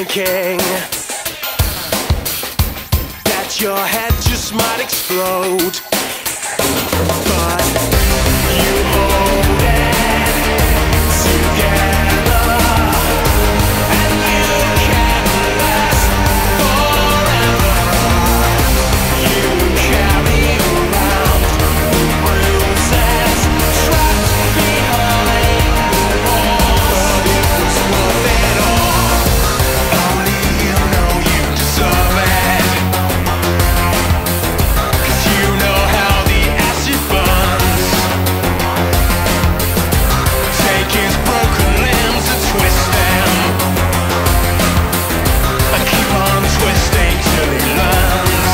thinking that your head just might explode, but you hold it together and you can last forever. You carry around bruises trapped behind the walls, but it was worth it all. Only you know you deserve it, 'cause you know how the acid burns. Take his broken limbs and twist them, and keep on twisting till he learns.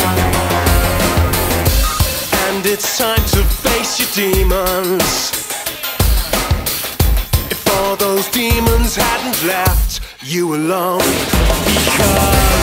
And it's time to face your demons. If all those demons hadn't left you alone, because